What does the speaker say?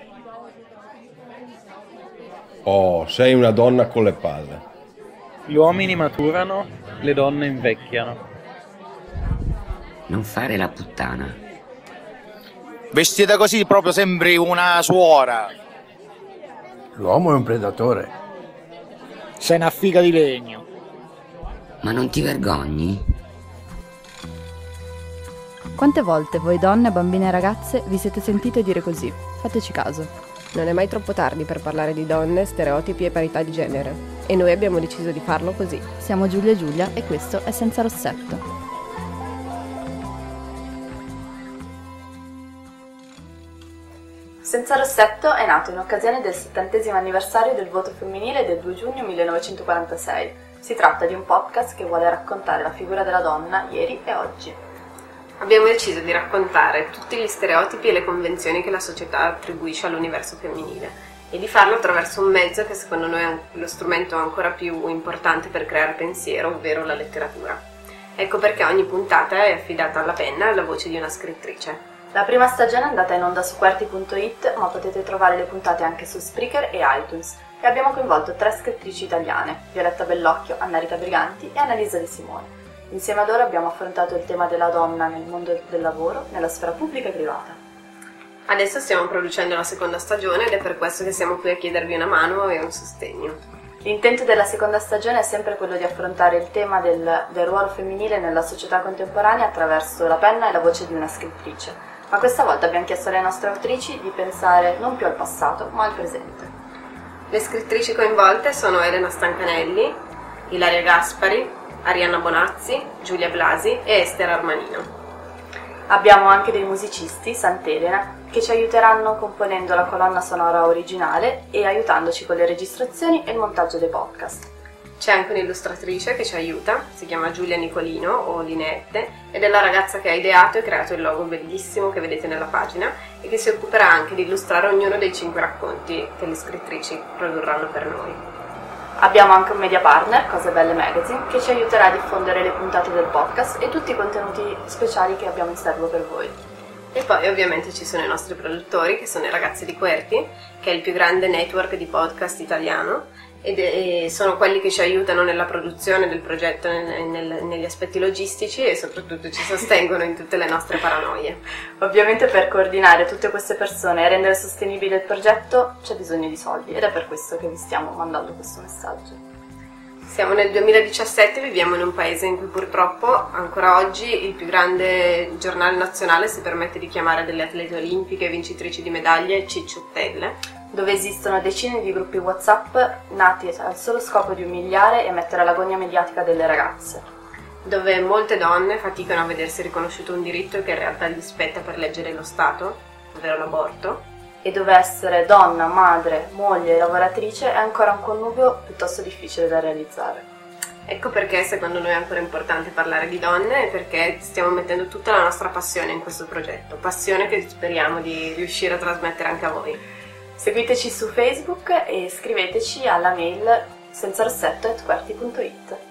Oh, sei una donna con le palle. Gli uomini maturano, le donne invecchiano. Non fare la puttana. Vestita così proprio sembri una suora. L'uomo è un predatore. Sei una figa di legno. Ma non ti vergogni? Quante volte voi donne, bambine e ragazze vi siete sentite dire così? Fateci caso. Non è mai troppo tardi per parlare di donne, stereotipi e parità di genere. E noi abbiamo deciso di farlo così. Siamo Giulia e Giulia e questo è Senza Rossetto. Senza Rossetto è nato in occasione del 70° anniversario del voto femminile del 2 giugno 1946. Si tratta di un podcast che vuole raccontare la figura della donna ieri e oggi. Abbiamo deciso di raccontare tutti gli stereotipi e le convenzioni che la società attribuisce all'universo femminile e di farlo attraverso un mezzo che secondo noi è lo strumento ancora più importante per creare pensiero, ovvero la letteratura. Ecco perché ogni puntata è affidata alla penna e alla voce di una scrittrice. La prima stagione è andata in onda su QWERTY.it, ma potete trovare le puntate anche su Spreaker e iTunes. E abbiamo coinvolto 3 scrittrici italiane, Violetta Bellocchio, Anna Rita Briganti e Annalisa De Simone. Insieme a loro abbiamo affrontato il tema della donna nel mondo del lavoro, nella sfera pubblica e privata. Adesso stiamo producendo la seconda stagione ed è per questo che siamo qui a chiedervi una mano e un sostegno. L'intento della seconda stagione è sempre quello di affrontare il tema del ruolo femminile nella società contemporanea attraverso la penna e la voce di una scrittrice. Ma questa volta abbiamo chiesto alle nostre autrici di pensare non più al passato, ma al presente. Le scrittrici coinvolte sono Elena Stancanelli, Ilaria Gaspari, Arianna Bonazzi, Giulia Blasi e Ester Armanino. Abbiamo anche dei musicisti, Sant'Elena, che ci aiuteranno componendo la colonna sonora originale e aiutandoci con le registrazioni e il montaggio dei podcast. C'è anche un'illustratrice che ci aiuta, si chiama Giulia Nicolino o Linette ed è la ragazza che ha ideato e creato il logo bellissimo che vedete nella pagina e che si occuperà anche di illustrare ognuno dei 5 racconti che le scrittrici produrranno per noi. Abbiamo anche un media partner, Cose Belle Magazine, che ci aiuterà a diffondere le puntate del podcast e tutti i contenuti speciali che abbiamo in serbo per voi. E poi ovviamente ci sono i nostri produttori, che sono i ragazzi di QWERTY, che è il più grande network di podcast italiano, e sono quelli che ci aiutano nella produzione del progetto, negli aspetti logistici e soprattutto ci sostengono in tutte le nostre paranoie. Ovviamente per coordinare tutte queste persone e rendere sostenibile il progetto c'è bisogno di soldi ed è per questo che vi stiamo mandando questo messaggio. Siamo nel 2017, viviamo in un paese in cui purtroppo ancora oggi il più grande giornale nazionale si permette di chiamare delle atlete olimpiche vincitrici di medaglie cicciottelle, dove esistono decine di gruppi WhatsApp nati al solo scopo di umiliare e mettere all'agonia mediatica delle ragazze, dove molte donne faticano a vedersi riconosciuto un diritto che in realtà gli spetta per legge dello Stato, ovvero l'aborto, e dove essere donna, madre, moglie e lavoratrice è ancora un connubio piuttosto difficile da realizzare. Ecco perché secondo noi è ancora importante parlare di donne e perché stiamo mettendo tutta la nostra passione in questo progetto, passione che speriamo di riuscire a trasmettere anche a voi. Seguiteci su Facebook e scriveteci alla mail senzarossetto@qwerty.it.